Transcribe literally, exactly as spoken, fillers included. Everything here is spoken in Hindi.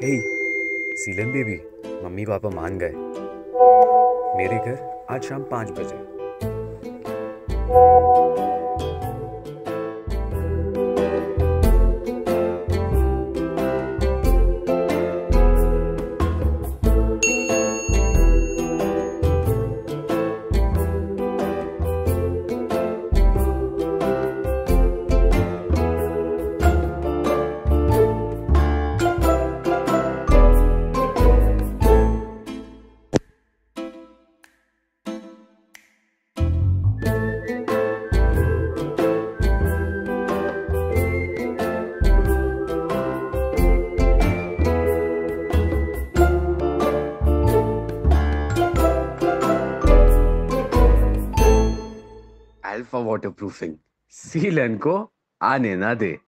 हे सीलन बेबी, मम्मी पापा मान गए। मेरे घर आज शाम पाँच बजे। अल्फा वाटरप्रूफिंग, सीलन को आने ना दे।